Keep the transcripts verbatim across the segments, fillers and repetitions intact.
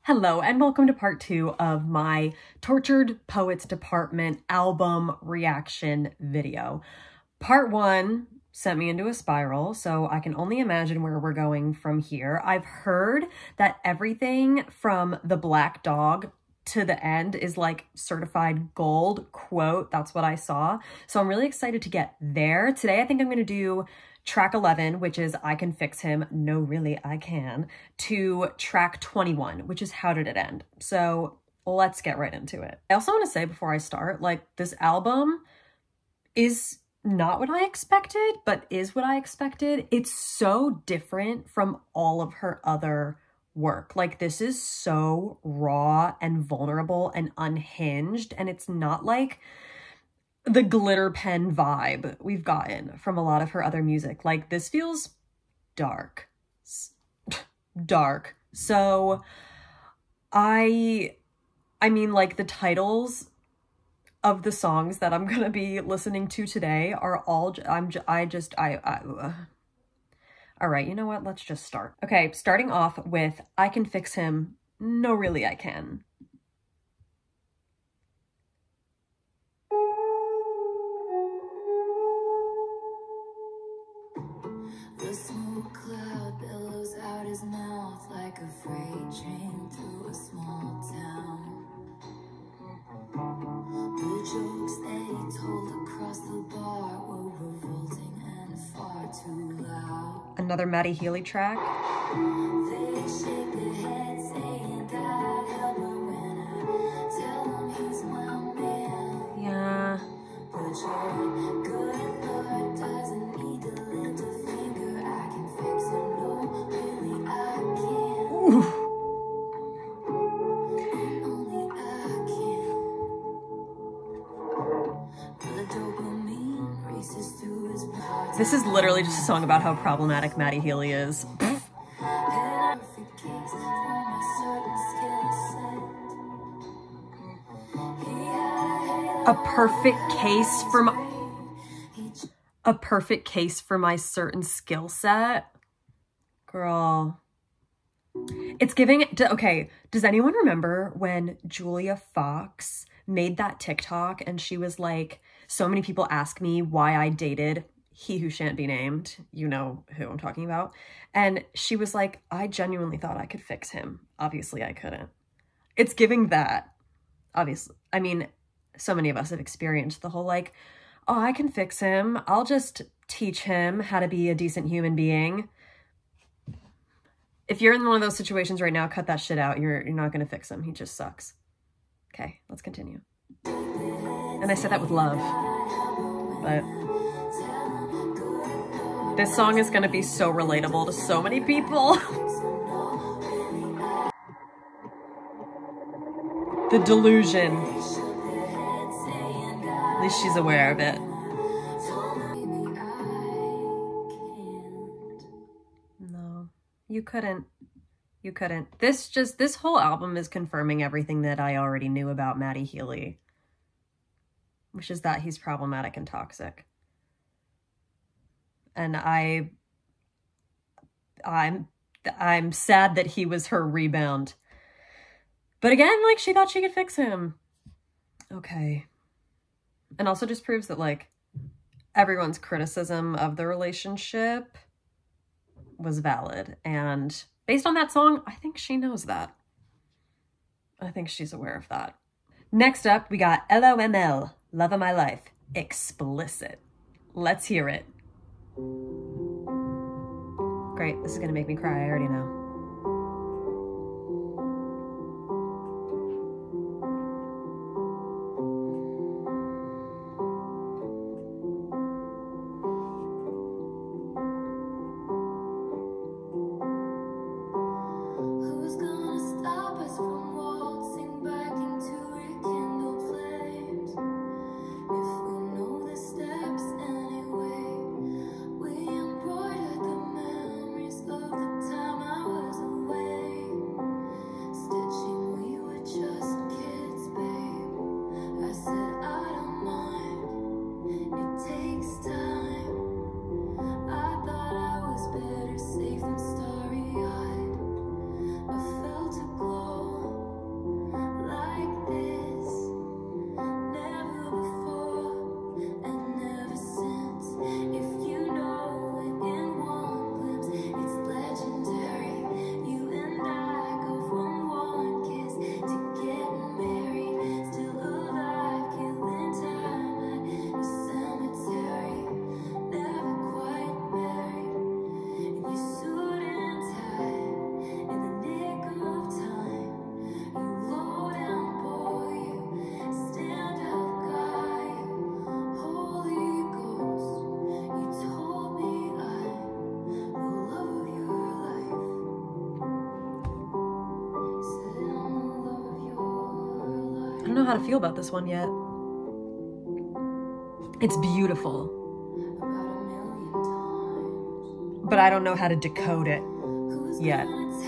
Hello and welcome to part two of my Tortured Poets Department album reaction video. Part one sent me into a spiral, so I can only imagine where we're going from here. I've heard that everything from the Black Dog to the end is like certified gold, quote, that's what I saw. So I'm really excited to get there. Today I think I'm gonna do track eleven, which is I Can Fix Him, No Really I Can, to track twenty-one, which is How Did It End? So let's get right into it. I also want to say before I start, like, this album is not what I expected, but is what I expected. It's so different from all of her other work. Like, this is so raw and vulnerable and unhinged, and it's not like the glitter pen vibe we've gotten from a lot of her other music. Like, this feels dark. Dark. So I, I mean, like, the titles of the songs that I'm gonna be listening to today are all, I'm, I just, I, I uh. All right, you know what? Let's just start. Okay, starting off with I Can Fix Him, No Really I Can. The smoke cloud billows out his mouth like a freight train through a small town. The jokes that he told across the bar were revolting and far too loud. Another Matty Healy track. They shake their heads saying, God help him when I tell him he's my man. Yeah. But your good Lord doesn't need to lift a finger. I can fix him, no, really I can. Ooh. Only I can. The dopamine races through his body. This is literally just a song about how problematic Matty Healy is. A perfect case for my a perfect case for my certain skill set. Girl. It's giving, okay, does anyone remember when Julia Fox made that TikTok and she was like, so many people ask me why I dated he who shan't be named, you know who I'm talking about. And she was like, I genuinely thought I could fix him. Obviously I couldn't. It's giving that, obviously. I mean, so many of us have experienced the whole like, oh, I can fix him. I'll just teach him how to be a decent human being. If you're in one of those situations right now, cut that shit out. You're, you're not going to fix him. He just sucks. Okay, let's continue. And I said that with love. But this song is going to be so relatable to so many people. The delusion. At least she's aware of it. No, you couldn't. You couldn't. This just, this whole album is confirming everything that I already knew about Matty Healy, which is that he's problematic and toxic. And I, I'm, I'm sad that he was her rebound. But again, like, she thought she could fix him. Okay. And also just proves that, like, everyone's criticism of the relationship was valid. And based on that song, I think she knows that. I think she's aware of that. Next up, we got L O M L, Love of My Life, Explicit. Let's hear it. Great, this is gonna make me cry, I already know. Anyway, we embroidered the memories of the time I know how to feel about this one yet. It's beautiful, but I don't know how to decode it yet.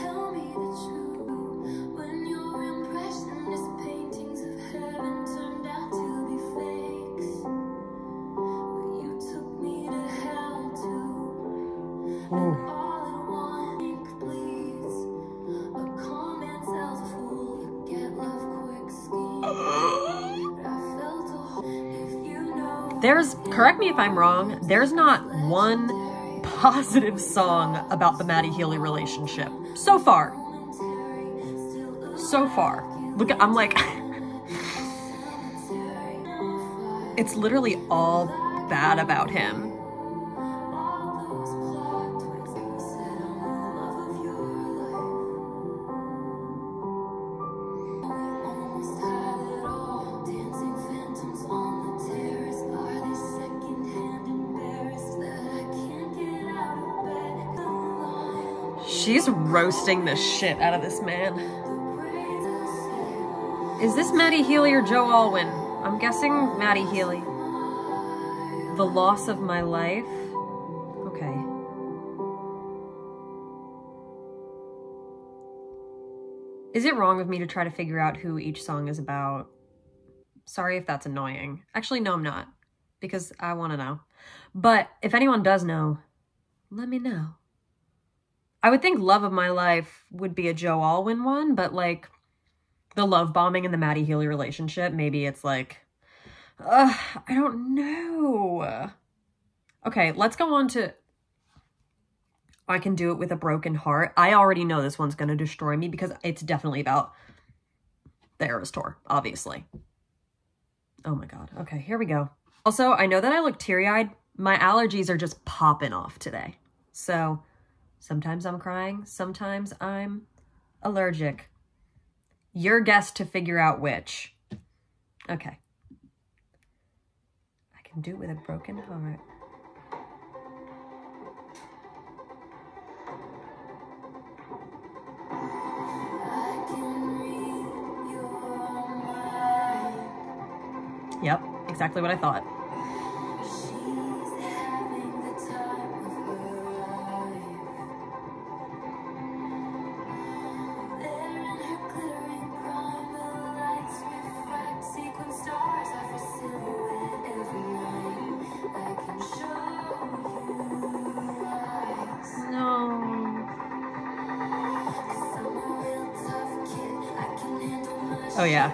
There's, correct me if I'm wrong, there's not one positive song about the Matty Healy relationship. So far. So far. Look, I'm like, it's literally all bad about him. She's roasting the shit out of this man. Is this Matty Healy or Joe Alwyn? I'm guessing Matty Healy. The loss of my life. Okay. Is it wrong of me to try to figure out who each song is about? Sorry if that's annoying. Actually, no, I'm not. Because I want to know. But if anyone does know, let me know. I would think Love of My Life would be a Joe Alwyn one, but like the love bombing in the Matty Healy relationship, maybe it's like, uh, I don't know. Okay, let's go on to I Can Do It With a Broken Heart. I already know this one's going to destroy me because it's definitely about the Eras Tour, obviously. Oh my God. Okay, here we go. Also, I know that I look teary-eyed. My allergies are just popping off today. So sometimes I'm crying, sometimes I'm allergic. Your guess to figure out which. Okay. I Can Do It With a Broken Heart. Yep, exactly what I thought. Oh yeah.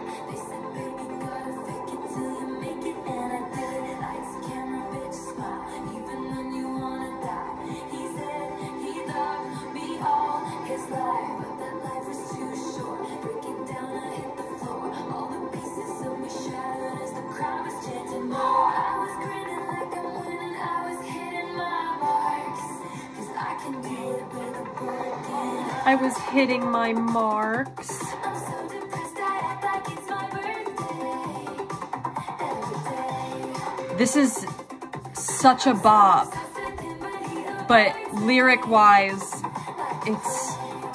I was hitting my marks. This is such a bop, but lyric-wise, it's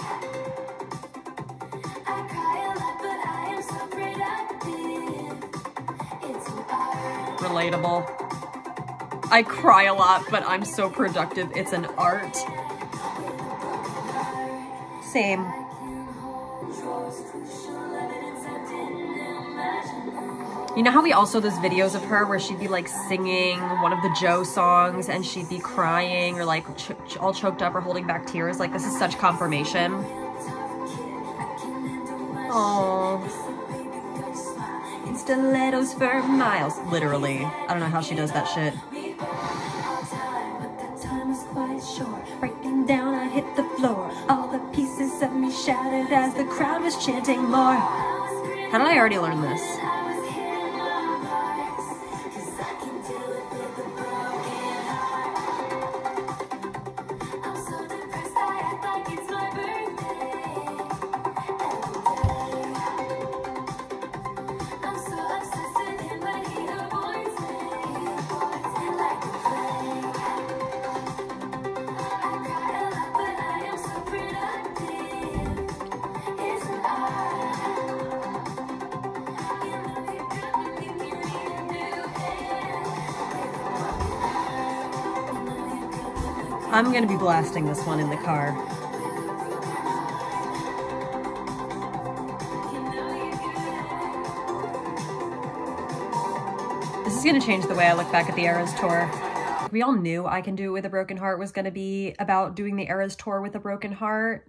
relatable. I cry a lot, but I'm so productive. It's an art. Same. You know how we also, there's videos of her where she'd be like singing one of the Joe songs and she'd be crying or like ch ch all choked up or holding back tears? Like, this is such confirmation. Oh, in stilettos for miles. Literally. I don't know how she does that shit. Breaking down, I hit the floor. All the pieces of me shattered as the crowd was chanting more. How did I already learn this? I'm gonna be blasting this one in the car. This is gonna change the way I look back at the Eras tour. We all knew I Can Do It With a Broken Heart was gonna be about doing the Eras tour with a broken heart.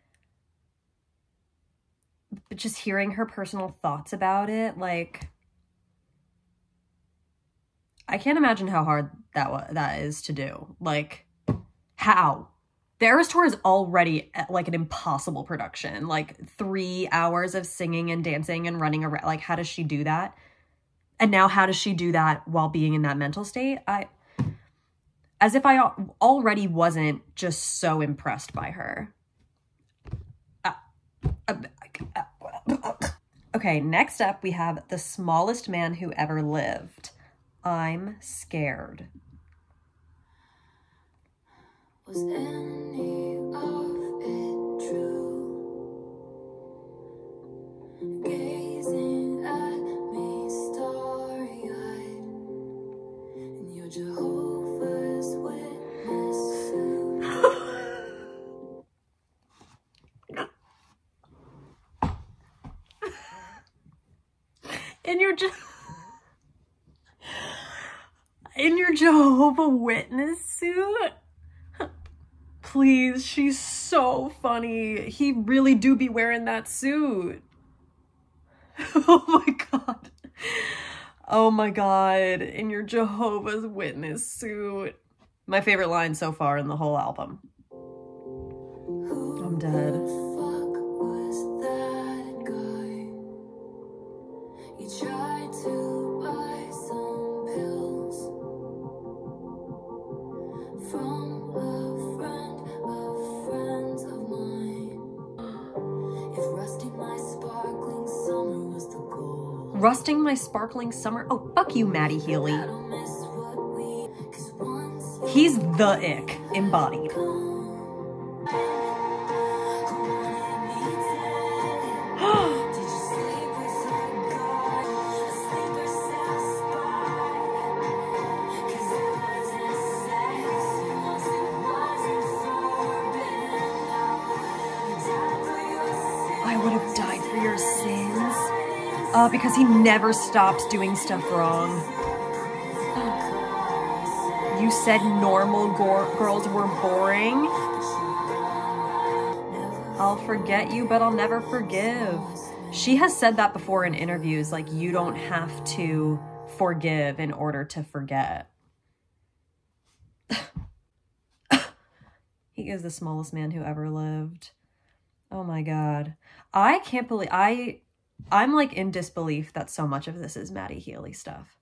But just hearing her personal thoughts about it, like, I can't imagine how hard that that is to do. Like, how? The Eras tour is already like an impossible production. Like, three hours of singing and dancing and running around. Like, how does she do that? And now how does she do that while being in that mental state? I, as if I already wasn't just so impressed by her. Uh, uh, uh, okay, next up we have The Smallest Man Who Ever Lived. I'm Scared. Was any of it true? Gazing at me starry-eyed in your Jehovah's Witness suit. In your Je in your Jehovah Witness suit? Please, she's so funny. He really do be wearing that suit. Oh my God. Oh my God. In your Jehovah's Witness suit. My favorite line so far in the whole album. I'm dead. Fuck was that guy? You tried to buy some pills from a friend of friends of mine. If rusting my sparkling summer was the goal, Rusting my sparkling summer. Oh, fuck you, Matty Healy. I don't miss what we, 'cause once He's the ick embodied. I would have died for your sins. Uh, because he never stops doing stuff wrong. You said normal girls were boring. I'll forget you, but I'll never forgive. She has said that before in interviews, like, you don't have to forgive in order to forget. He is the smallest man who ever lived. Oh my God. I can't believe, I, I'm like in disbelief that so much of this is Matty Healy stuff.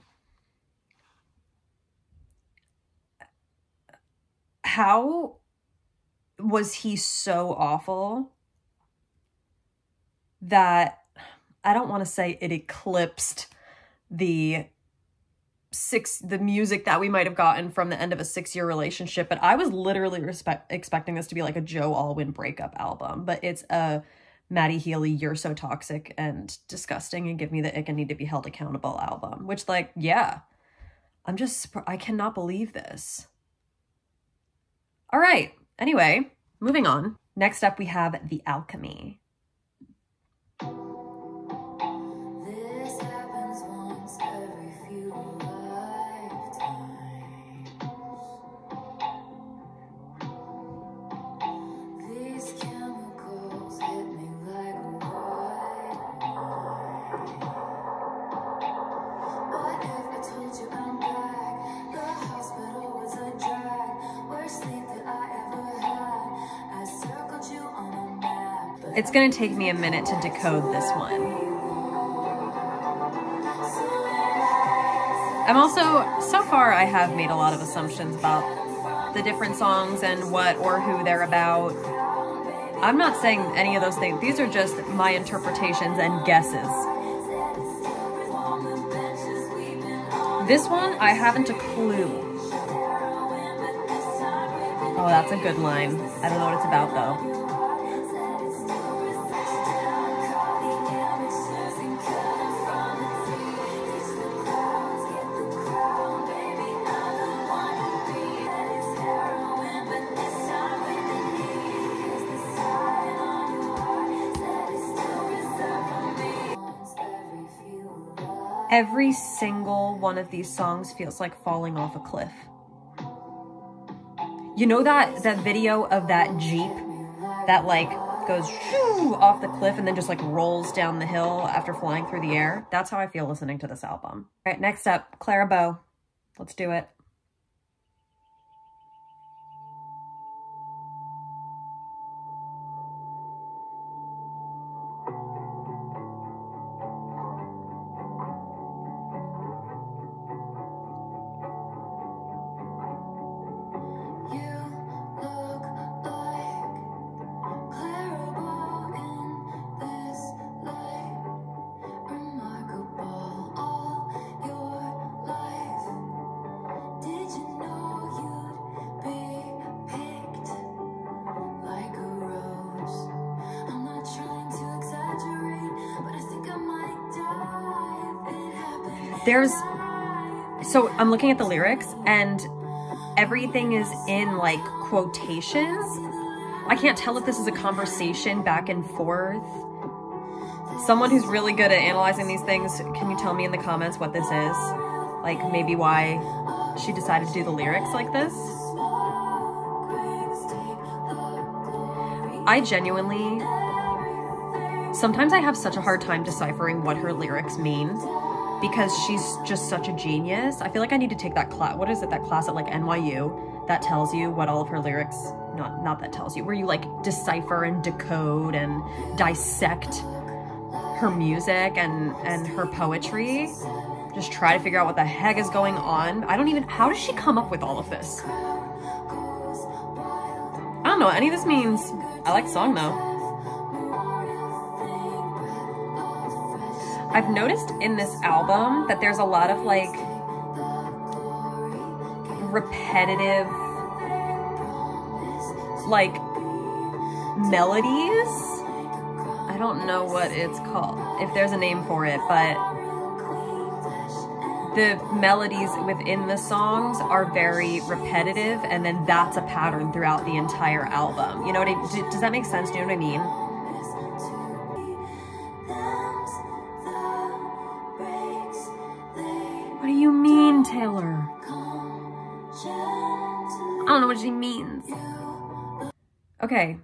How was he so awful that, I don't want to say it eclipsed the six, the music that we might have gotten from the end of a six-year relationship, but I was literally respect, expecting this to be like a Joe Alwyn breakup album, but it's a Matty Healy, You're So Toxic and Disgusting and Give Me the Ick and Need to Be Held Accountable album, which, like, yeah, I'm just, I cannot believe this. All right, anyway, moving on. Next up, we have The Alchemy. this happens once every few lifetimes. These chemicals hit me like white wine. What if I told you I'm back? The hospital was a drag. Worst sleep that I ever had. I circled you on a map, but It's gonna take me a minute to decode this one. I'm also, so far I have made a lot of assumptions about the different songs and what or who they're about. I'm not saying any of those things. These are just my interpretations and guesses. This one, I haven't a clue. Oh, that's a good line. I don't know what it's about though. Every single one of these songs feels like falling off a cliff. You know that, that video of that Jeep that like goes shoo off the cliff and then just like rolls down the hill after flying through the air? That's how I feel listening to this album. All right, next up, Clara Bow. Let's do it. There's, so I'm looking at the lyrics and everything is in like quotations. I can't tell if this is a conversation back and forth. Someone who's really good at analyzing these things, can you tell me in the comments what this is? Like maybe why she decided to do the lyrics like this? I genuinely, sometimes I have such a hard time deciphering what her lyrics mean, because she's just such a genius. I feel like I need to take that class. What is it, that class at like N Y U that tells you what all of her lyrics, not, not that tells you, where you like decipher and decode and dissect her music and, and her poetry. Just try to figure out what the heck is going on. I don't even, how does she come up with all of this? I don't know what any of this means. I like the song though. I've noticed in this album that there's a lot of like repetitive like melodies. I don't know what it's called, if there's a name for it, but the melodies within the songs are very repetitive, and then that's a pattern throughout the entire album. You know what I, does that make sense? Do you know what I mean? What do you mean, Taylor? I don't know what she means. Okay.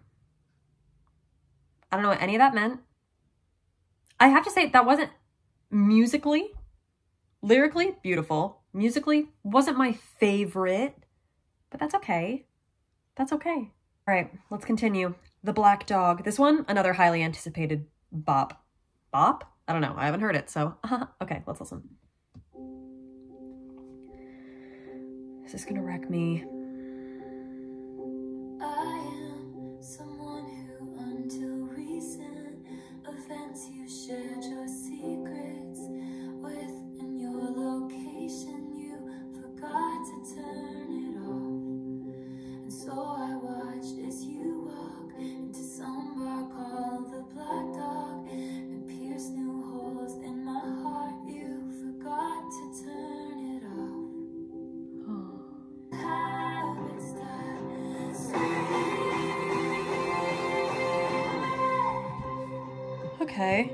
I don't know what any of that meant. I have to say, that wasn't musically, lyrically beautiful. Musically wasn't my favorite, but that's okay. That's okay. All right, let's continue. The Black Dog. This one, another highly anticipated bop. Bop? I don't know. I haven't heard it, so okay, let's listen. Is this gonna wreck me? I am someone who, until recent events, you shared your secrets with. In your location, you forgot to turn it off, and so I watched as you walk into some bar called the Black Dog and pierce new holes in my heart. You forgot to turn it off. Okay.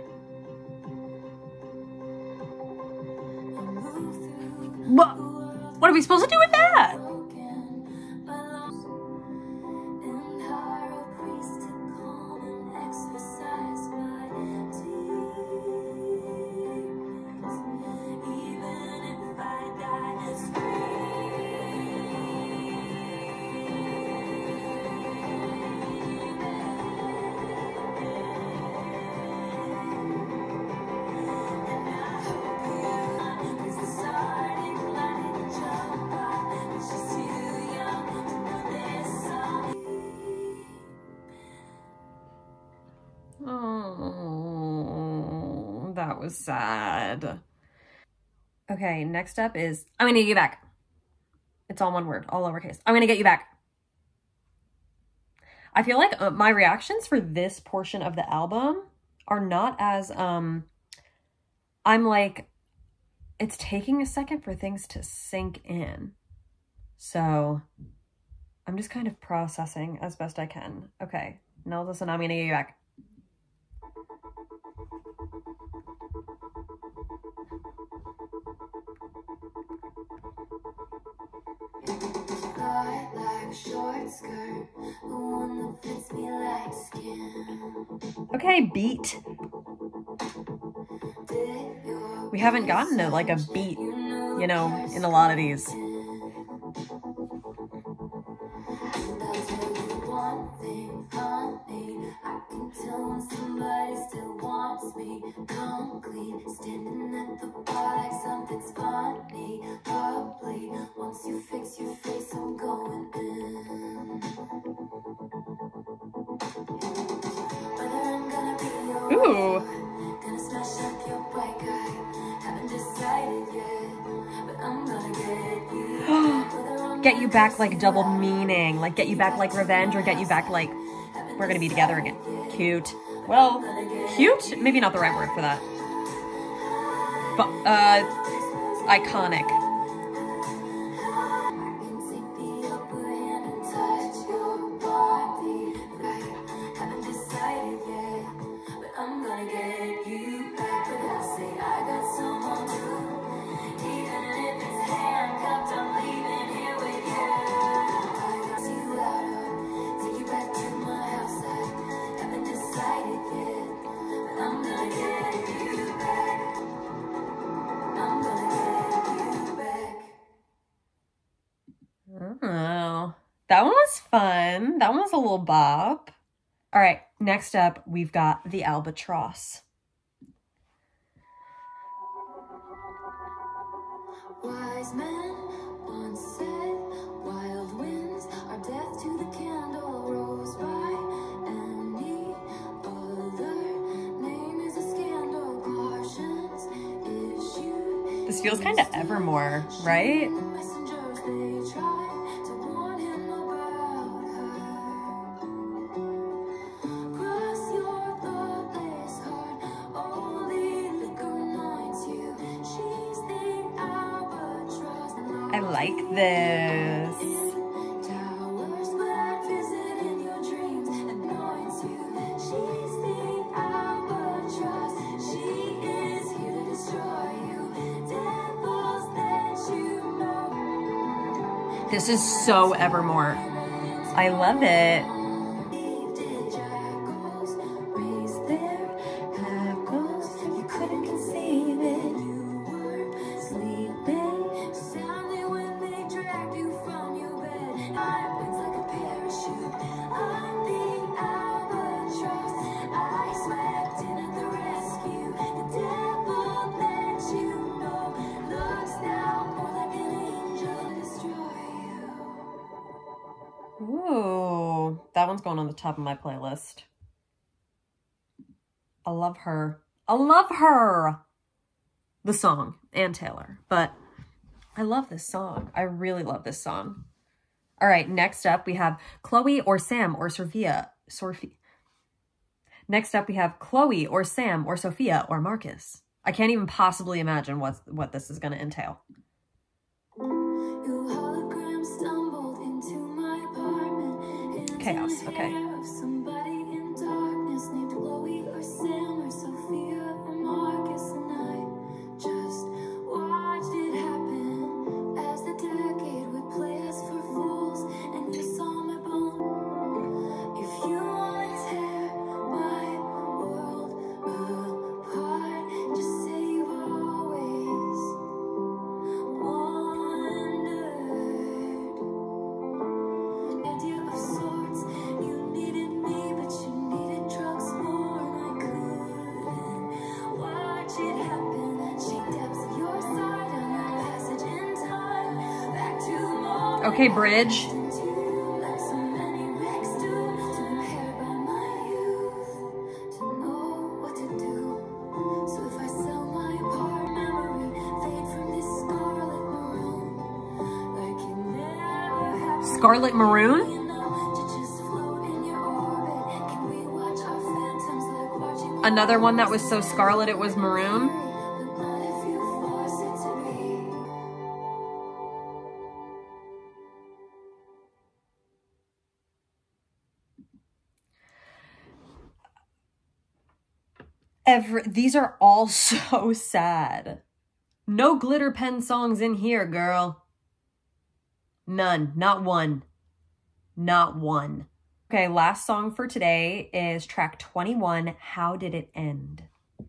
What? What are we supposed to do with that? Oh, that was sad. Okay, next up is, I'm gonna get you back. It's all one word, all lowercase. I'm gonna get you back. I feel like uh, my reactions for this portion of the album are not as, um, I'm like, it's taking a second for things to sink in. So I'm just kind of processing as best I can. Okay, now listen, I'm gonna get you back. lilac short skirt, the one that fits me like skin. Okay, beat. We haven't gotten to like a beat, you know, in a lot of these. One thing, honey, I can tell when somebody still wants me. Come clean, standing at the bar like something's funny. Probably once you fix your face, I'm going in. Whether I'm gonna be your Ooh. gonna smash up your bike, I haven't decided yet, but I'm gonna get you. Get you back like double meaning, like get you back like revenge, or get you back like we're gonna be together again. Cute. Well, cute? Maybe not the right word for that. But, uh, iconic. Oh, that one was fun. That one was a little bop. All right, next up, we've got The Albatross. Wise men once said, wild winds are death to the candle rose by any other name is a scandal. Cautions issued. This feels kind of Evermore, right? Messengers they tried to warn him about her. Cross your thoughtless heart, only liquor anoints you. She's the albatross. I like this. Towers that visit in your dreams anoints you. She's the albatross. She is here to destroy you. Devils that you know. This is so Evermore. I love it. Did jackals raise their hackles? You couldn't conceive it. You were sleeping soundly when they dragged you from your bed. I wings like a parachute. I'm the albatross. I swept in at the rescue. The devil that you know looks now more like an angel to destroy you. Ooh, that one's going on the top of my playlist. I love her. I love her. The song and Taylor, but I love this song. I really love this song. All right, next up we have Chloe or Sam or Sophia. Sophia. Next up we have Chloe or Sam or Sophia or Marcus. I can't even possibly imagine what what this is going to entail. Your hologram stumbled into my apartment. Hands Chaos, in the okay. hair of somebody in darkness named Chloe or Sam or Sophia or Marcus, and I just watched it happen as the decade would play us for fools, and you saw my bone. If you want to tear my world apart, just say you've always wondered. Idea of sorts, you needed me, but you needed drugs more, and I couldn't watch it happen. She depths of your side on a passage in time, back to the moment. Okay, Bridge. Like so many wrecks do, too impaired by my youth to know what to do. So if I sell my part memory, fade from this scarlet maroon, like you never have. Scarlet Maroon? You know, to just float in your orbit. Can we watch our phantoms like watching Another one that was so scarlet it was maroon. but not if you force it to be. Every, these are all so sad. No glitter pen songs in here, girl. None. Not one. Not one. Okay, last song for today is track twenty-one, How Did It End?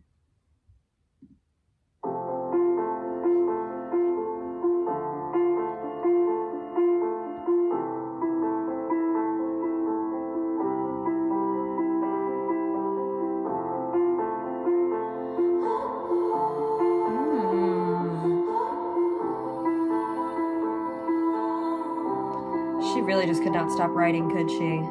She really just could not stop writing, could she?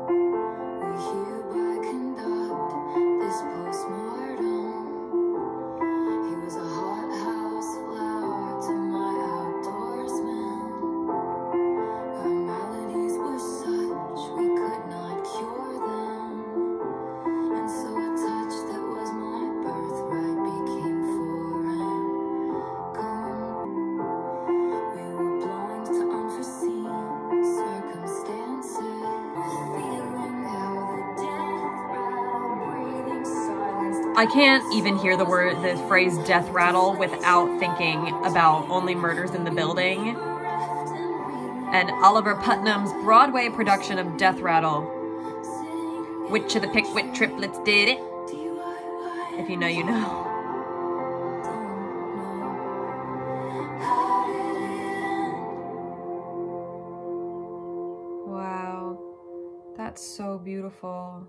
I can't even hear the word, the phrase death rattle without thinking about Only Murders in the Building and Oliver Putnam's Broadway production of Death Rattle. Which of the Pickwick triplets did it? If you know, you know. Wow, that's so beautiful.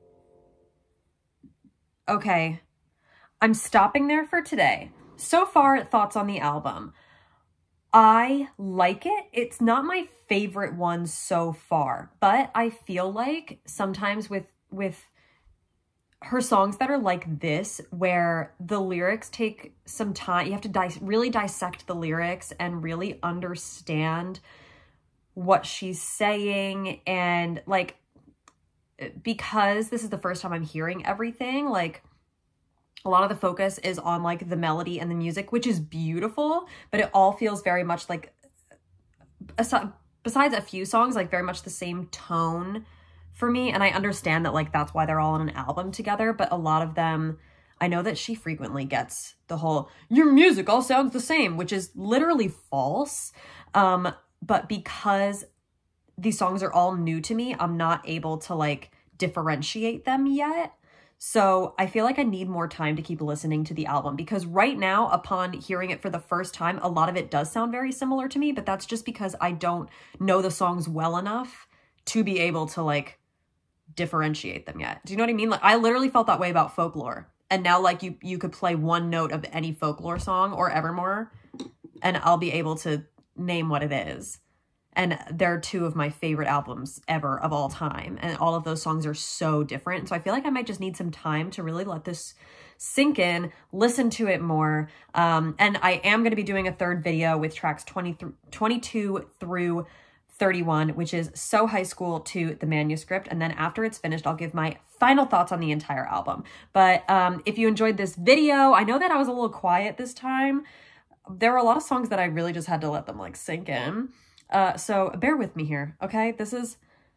Okay, I'm stopping there for today. So far, thoughts on the album. I like it. It's not my favorite one so far, but I feel like sometimes with with her songs that are like this, where the lyrics take some time, you have to dis really dissect the lyrics and really understand what she's saying, and like, because this is the first time I'm hearing everything, like a lot of the focus is on like the melody and the music, which is beautiful, but it all feels very much like, besides a few songs, like very much the same tone for me. And I understand that like that's why they're all on an album together, but a lot of them, I know that she frequently gets the whole, your music all sounds the same, which is literally false. Um, but because these songs are all new to me, I'm not able to like differentiate them yet. So I feel like I need more time to keep listening to the album, because right now, upon hearing it for the first time, a lot of it does sound very similar to me, but that's just because I don't know the songs well enough to be able to like differentiate them yet. Do you know what I mean? Like I literally felt that way about Folklore. And now like you, you could play one note of any Folklore song or Evermore and I'll be able to name what it is. And they're two of my favorite albums ever of all time. And all of those songs are so different. So I feel like I might just need some time to really let this sink in, listen to it more. Um, and I am going to be doing a third video with tracks twenty, twenty-two through thirty-one, which is So High School to the Manuscript. And then after it's finished, I'll give my final thoughts on the entire album. But um, if you enjoyed this video, I know that I was a little quiet this time. There were a lot of songs that I really just had to let them like sink in. Uh, so bear with me here, okay? This is,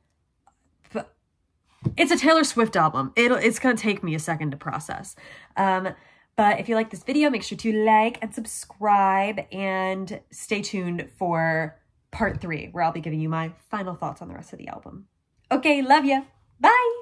it's a Taylor Swift album. It'll, it's gonna take me a second to process. Um, but if you like this video, make sure to like and subscribe and stay tuned for part three, where I'll be giving you my final thoughts on the rest of the album. Okay, love ya. Bye.